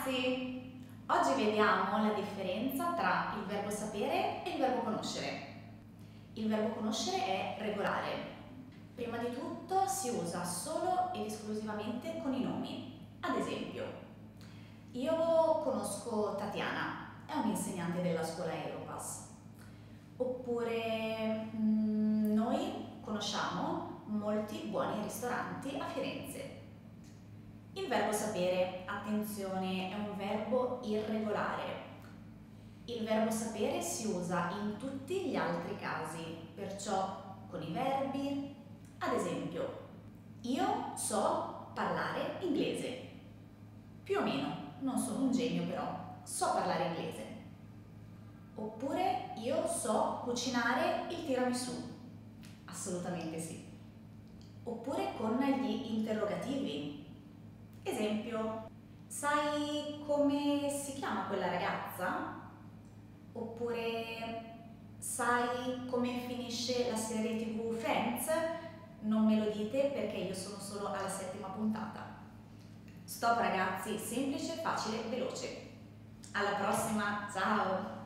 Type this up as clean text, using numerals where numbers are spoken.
ragazzi! Oggi vediamo la differenza tra il verbo sapere e il verbo conoscere. Il verbo conoscere è regolare. Prima di tutto si usa solo ed esclusivamente con i nomi. Ad esempio, io conosco Tatiana, è un'insegnante della scuola Europass. Oppure noi conosciamo molti buoni ristoranti a Firenze. Il verbo sapere, attenzione, è un verbo irregolare. Il verbo sapere si usa in tutti gli altri casi, perciò con i verbi. Ad esempio, io so parlare inglese. Più o meno, non sono un genio però, so parlare inglese. Oppure io so cucinare il tiramisù. Assolutamente sì. Oppure con gli interrogativi. Esempio, sai come si chiama quella ragazza? Oppure sai come finisce la serie TV Friends? Non me lo dite perché io sono solo alla 7ª puntata. Stop ragazzi, semplice, facile, veloce. Alla prossima, ciao!